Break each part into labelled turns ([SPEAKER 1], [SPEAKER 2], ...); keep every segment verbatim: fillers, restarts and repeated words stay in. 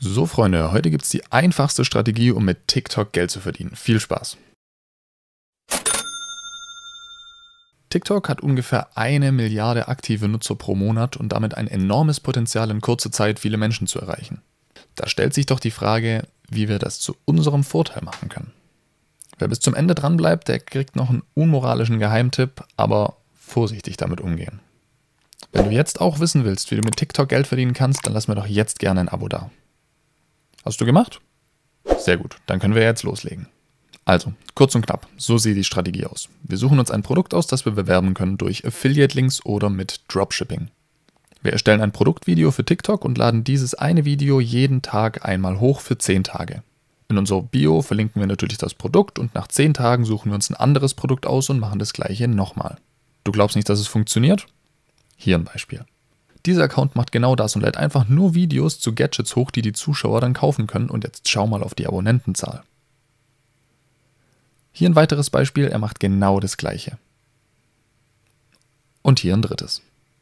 [SPEAKER 1] So Freunde, heute gibt es die einfachste Strategie, um mit TikTok Geld zu verdienen. Viel Spaß! TikTok hat ungefähr eine Milliarde aktive Nutzer pro Monat und damit ein enormes Potenzial, in kurzer Zeit viele Menschen zu erreichen. Da stellt sich doch die Frage, wie wir das zu unserem Vorteil machen können. Wer bis zum Ende dran bleibt, der kriegt noch einen unmoralischen Geheimtipp, aber vorsichtig damit umgehen. Wenn du jetzt auch wissen willst, wie du mit TikTok Geld verdienen kannst, dann lass mir doch jetzt gerne ein Abo da. Hast du gemacht? Sehr gut, dann können wir jetzt loslegen. Also, kurz und knapp, so sieht die Strategie aus. Wir suchen uns ein Produkt aus, das wir bewerben können durch Affiliate-Links oder mit Dropshipping. Wir erstellen ein Produktvideo für TikTok und laden dieses eine Video jeden Tag einmal hoch für zehn Tage. In unserer Bio verlinken wir natürlich das Produkt und nach zehn Tagen suchen wir uns ein anderes Produkt aus und machen das gleiche nochmal. Du glaubst nicht, dass es funktioniert? Hier ein Beispiel. Dieser Account macht genau das und lädt einfach nur Videos zu Gadgets hoch, die die Zuschauer dann kaufen können, und jetzt schau mal auf die Abonnentenzahl. Hier ein weiteres Beispiel, er macht genau das gleiche. Und hier ein drittes.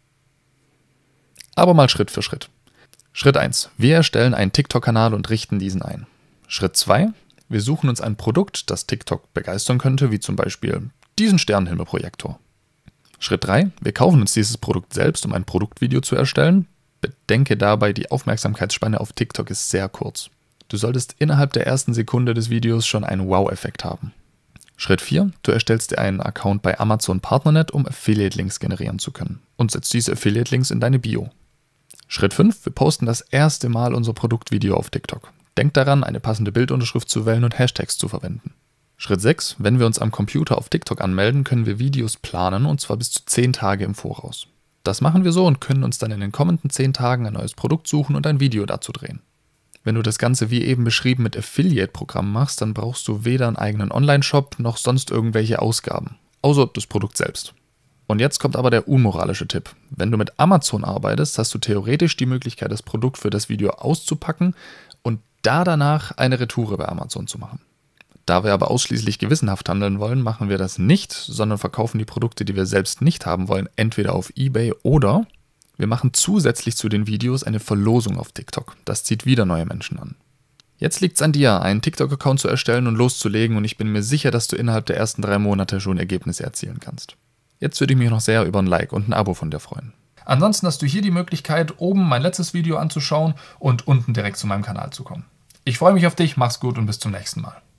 [SPEAKER 1] Aber mal Schritt für Schritt. Schritt eins. Wir erstellen einen TikTok-Kanal und richten diesen ein. Schritt zwei. Wir suchen uns ein Produkt, das TikTok begeistern könnte, wie zum Beispiel diesen Sternenhimmelprojektor. Schritt drei. Wir kaufen uns dieses Produkt selbst, um ein Produktvideo zu erstellen. Bedenke dabei, die Aufmerksamkeitsspanne auf TikTok ist sehr kurz. Du solltest innerhalb der ersten Sekunde des Videos schon einen Wow-Effekt haben. Schritt vier. Du erstellst dir einen Account bei Amazon Partnernet, um Affiliate-Links generieren zu können, und setzt diese Affiliate-Links in deine Bio. Schritt fünf. Wir posten das erste Mal unser Produktvideo auf TikTok. Denk daran, eine passende Bildunterschrift zu wählen und Hashtags zu verwenden. Schritt sechs. Wenn wir uns am Computer auf TikTok anmelden, können wir Videos planen, und zwar bis zu zehn Tage im Voraus. Das machen wir so und können uns dann in den kommenden zehn Tagen ein neues Produkt suchen und ein Video dazu drehen. Wenn du das Ganze wie eben beschrieben mit Affiliate-Programmen machst, dann brauchst du weder einen eigenen Online-Shop noch sonst irgendwelche Ausgaben, außer das Produkt selbst. Und jetzt kommt aber der unmoralische Tipp. Wenn du mit Amazon arbeitest, hast du theoretisch die Möglichkeit, das Produkt für das Video auszupacken und da danach eine Retoure bei Amazon zu machen. Da wir aber ausschließlich gewissenhaft handeln wollen, machen wir das nicht, sondern verkaufen die Produkte, die wir selbst nicht haben wollen, entweder auf eBay oder wir machen zusätzlich zu den Videos eine Verlosung auf TikTok. Das zieht wieder neue Menschen an. Jetzt liegt es an dir, einen TikTok-Account zu erstellen und loszulegen, und ich bin mir sicher, dass du innerhalb der ersten drei Monate schon Ergebnisse erzielen kannst. Jetzt würde ich mich noch sehr über ein Like und ein Abo von dir freuen. Ansonsten hast du hier die Möglichkeit, oben mein letztes Video anzuschauen und unten direkt zu meinem Kanal zu kommen. Ich freue mich auf dich, mach's gut und bis zum nächsten Mal.